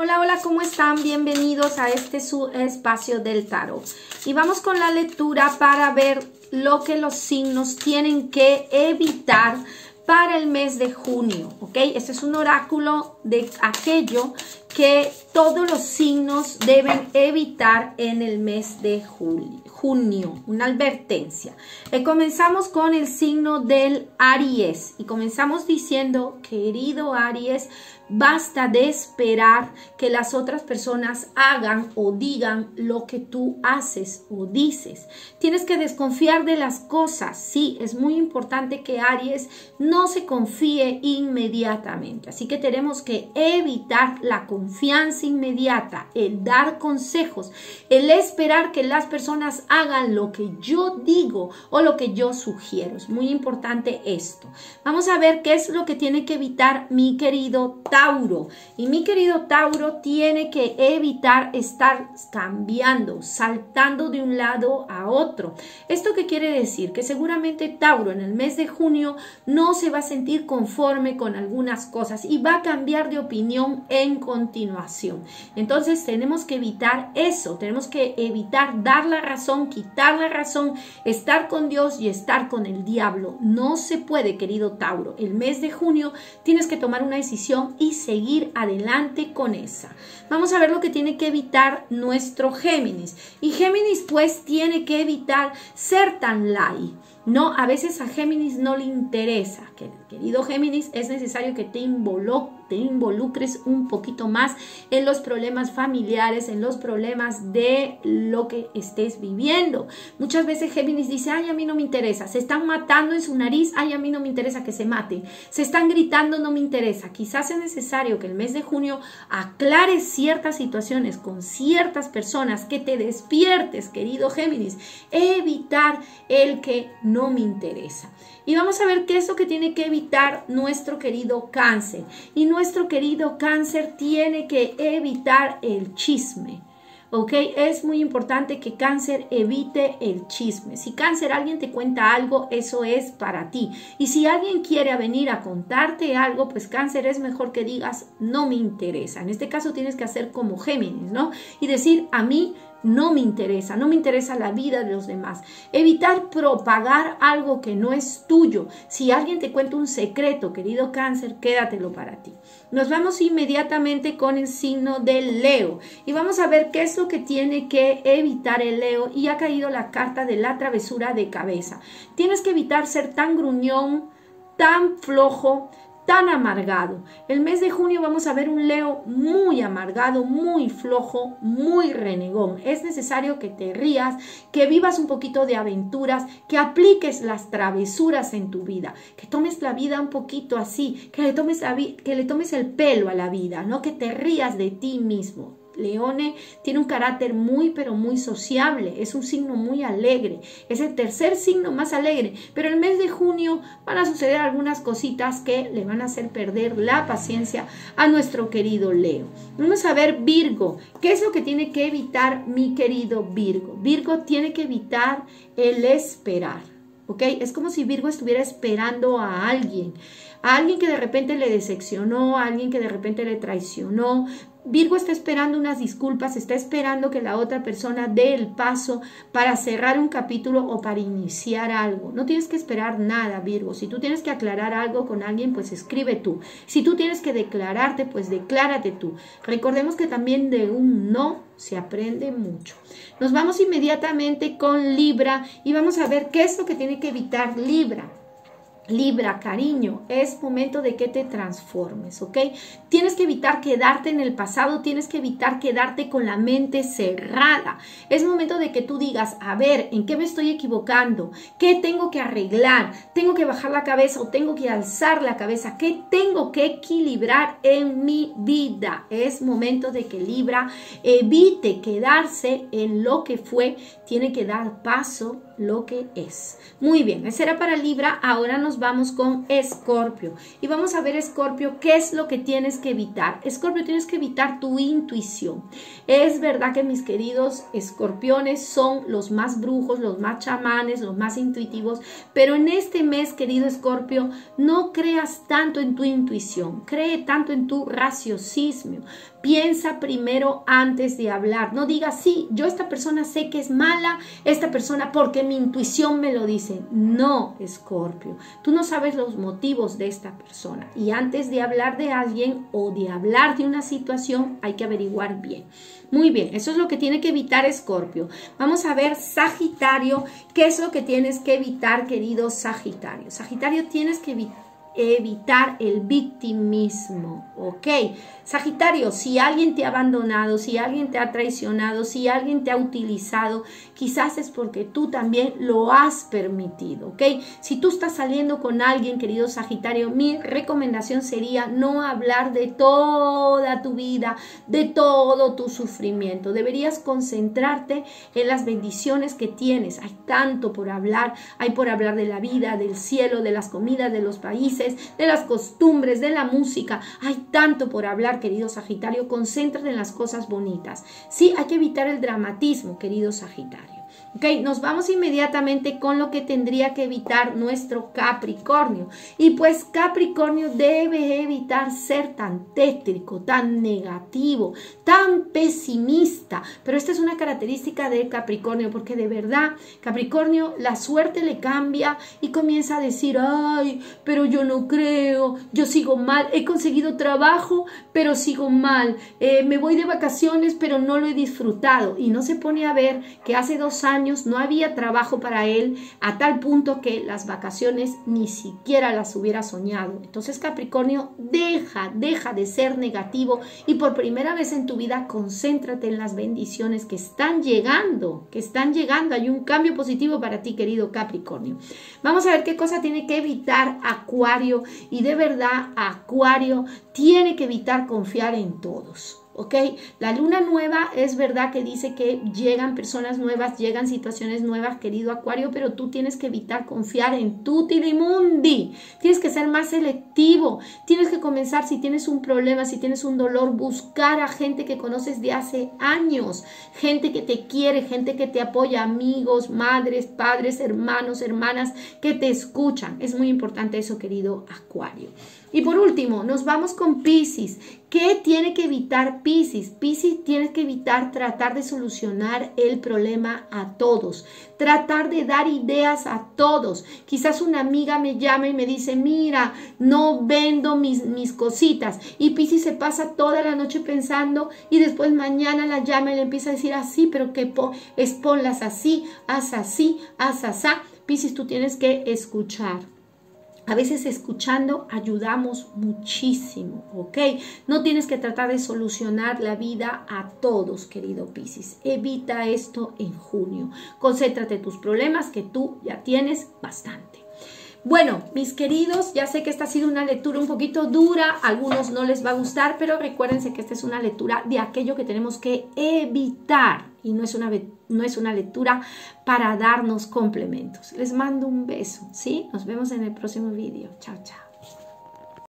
Hola, hola, ¿cómo están? Bienvenidos a su espacio del tarot. Y vamos con la lectura para ver lo que los signos tienen que evitar para el mes de junio, ¿ok? Este es un oráculo de aquello que todos los signos deben evitar en el mes de junio, una advertencia. Comenzamos con el signo del Aries y comenzamos diciendo, querido Aries, basta de esperar que las otras personas hagan o digan lo que tú haces o dices. Tienes que desconfiar de las cosas. Sí, es muy importante que Aries no se confíe inmediatamente. Así que tenemos que evitar la confianza inmediata, el dar consejos, el esperar que las personas hagan lo que yo digo o lo que yo sugiero. Es muy importante esto. Vamos a ver qué es lo que tiene que evitar mi querido Tauro. Y mi querido Tauro tiene que evitar estar cambiando, saltando de un lado a otro. ¿Esto qué quiere decir? Que seguramente Tauro en el mes de junio no se va a sentir conforme con algunas cosas y va a cambiar de opinión en continuación. Entonces tenemos que evitar eso, tenemos que evitar dar la razón, quitar la razón, estar con Dios y estar con el diablo. No se puede, querido Tauro. El mes de junio tienes que tomar una decisión y seguir adelante con esa. Vamos a ver lo que tiene que evitar nuestro Géminis. Y Géminis pues tiene que evitar ser tan light. No, a veces a Géminis no le interesa. Querido Géminis, es necesario que te involucres un poquito más en los problemas familiares, en los problemas de lo que estés viviendo. Muchas veces Géminis dice, ay, a mí no me interesa. Se están matando en su nariz, ay, a mí no me interesa que se maten. Se están gritando, no me interesa. Quizás es necesario que el mes de junio aclares ciertas situaciones con ciertas personas, que te despiertes, querido Géminis. Evitar el que no me interesa. Y vamos a ver qué es lo que tiene que evitar nuestro querido Cáncer. Y nuestro querido Cáncer tiene que evitar el chisme. ¿Ok? Es muy importante que Cáncer evite el chisme. Si Cáncer alguien te cuenta algo, eso es para ti. Y si alguien quiere venir a contarte algo, pues Cáncer es mejor que digas, no me interesa. En este caso tienes que hacer como Géminis, ¿no? Y decir, a mí no me interesa la vida de los demás. Evitar propagar algo que no es tuyo. Si alguien te cuenta un secreto, querido Cáncer, quédatelo para ti. Nos vamos inmediatamente con el signo del Leo. Y vamos a ver qué es lo que tiene que evitar el Leo. Y ha caído la carta de la travesura de cabeza. Tienes que evitar ser tan gruñón, tan flojo, tan amargado. El mes de junio vamos a ver un Leo muy amargado, muy flojo, muy renegón. Es necesario que te rías, que vivas un poquito de aventuras, que apliques las travesuras en tu vida, que tomes la vida un poquito así, que le tomes el pelo a la vida, ¿no? Que te rías de ti mismo. Leone tiene un carácter muy pero muy sociable, es un signo muy alegre, es el tercer signo más alegre, pero el mes de junio van a suceder algunas cositas que le van a hacer perder la paciencia a nuestro querido Leo. Vamos a ver Virgo, ¿qué es lo que tiene que evitar mi querido Virgo? Virgo tiene que evitar el esperar, ¿ok? Es como si Virgo estuviera esperando a alguien que de repente le decepcionó, a alguien que de repente le traicionó. Virgo está esperando unas disculpas, está esperando que la otra persona dé el paso para cerrar un capítulo o para iniciar algo. No tienes que esperar nada, Virgo. Si tú tienes que aclarar algo con alguien, pues escribe tú. Si tú tienes que declararte, pues declárate tú. Recordemos que también de un no se aprende mucho. Nos vamos inmediatamente con Libra y vamos a ver qué es lo que tiene que evitar Libra. Libra, cariño, es momento de que te transformes, ¿ok? Tienes que evitar quedarte en el pasado, tienes que evitar quedarte con la mente cerrada. Es momento de que tú digas, a ver, ¿en qué me estoy equivocando? ¿Qué tengo que arreglar? ¿Tengo que bajar la cabeza o tengo que alzar la cabeza? ¿Qué tengo que equilibrar en mi vida? Es momento de que Libra evite quedarse en lo que fue, tiene que dar paso lo que es. Muy bien, ese era para Libra. Ahora nos vamos con Escorpio. Y vamos a ver, Escorpio, qué es lo que tienes que evitar. Escorpio, tienes que evitar tu intuición. Es verdad que mis queridos escorpiones son los más brujos, los más chamanes, los más intuitivos, pero en este mes, querido Escorpio, no creas tanto en tu intuición, cree tanto en tu raciocinio. Piensa primero antes de hablar. No digas, sí, yo esta persona sé que es mala, esta persona porque mi intuición me lo dice. No, Escorpio, tú no sabes los motivos de esta persona. Y antes de hablar de alguien o de hablar de una situación, hay que averiguar bien. Muy bien, eso es lo que tiene que evitar Escorpio. Vamos a ver Sagitario, ¿qué es lo que tienes que evitar, querido Sagitario? Sagitario, tienes que evitar el victimismo, ¿ok? Sagitario, si alguien te ha abandonado, si alguien te ha traicionado, si alguien te ha utilizado, quizás es porque tú también lo has permitido, ¿ok? Si tú estás saliendo con alguien, querido Sagitario, mi recomendación sería no hablar de toda tu vida, de todo tu sufrimiento. Deberías concentrarte en las bendiciones que tienes. Hay tanto por hablar, hay por hablar de la vida, del cielo, de las comidas, de los países, de las costumbres, de la música. Hay tanto por hablar, querido Sagitario. Concéntrate en las cosas bonitas. Sí, hay que evitar el dramatismo, querido Sagitario. Ok, nos vamos inmediatamente con lo que tendría que evitar nuestro Capricornio. Y pues Capricornio debe evitar ser tan tétrico, tan negativo, tan pesimista. Pero esta es una característica de Capricornio, porque de verdad Capricornio la suerte le cambia y comienza a decir, ay, pero yo no creo, yo sigo mal, he conseguido trabajo, pero sigo mal, me voy de vacaciones, pero no lo he disfrutado. Y no se pone a ver que hace 2 años no había trabajo para él, a tal punto que las vacaciones ni siquiera las hubiera soñado. Entonces Capricornio, deja de ser negativo y por primera vez en tu vida concéntrate en las bendiciones que están llegando, hay un cambio positivo para ti, querido Capricornio. Vamos a ver qué cosa tiene que evitar Acuario, y de verdad Acuario tiene que evitar confiar en todos. ¿Ok? La luna nueva es verdad que dice que llegan personas nuevas, llegan situaciones nuevas, querido Acuario, pero tú tienes que evitar confiar en tutti di mundi. Tienes que ser más selectivo. Tienes que comenzar, si tienes un problema, si tienes un dolor, buscar a gente que conoces de hace años, gente que te quiere, gente que te apoya, amigos, madres, padres, hermanos, hermanas que te escuchan. Es muy importante eso, querido Acuario. Y por último, nos vamos con Piscis. ¿Qué tiene que evitar Piscis? Piscis tiene que evitar tratar de solucionar el problema a todos, tratar de dar ideas a todos. Quizás una amiga me llama y me dice, mira, no vendo mis cositas. Y Piscis se pasa toda la noche pensando y después mañana la llama y le empieza a decir así, pero que ponlas así, haz así, haz asá. Piscis, tú tienes que escuchar. A veces escuchando ayudamos muchísimo, ¿ok? No tienes que tratar de solucionar la vida a todos, querido Piscis. Evita esto en junio. Concéntrate en tus problemas, que tú ya tienes bastante. Bueno, mis queridos, ya sé que esta ha sido una lectura un poquito dura, a algunos no les va a gustar, pero recuérdense que esta es una lectura de aquello que tenemos que evitar y no es una lectura para darnos complementos. Les mando un beso, ¿sí? Nos vemos en el próximo video. Chao, chao.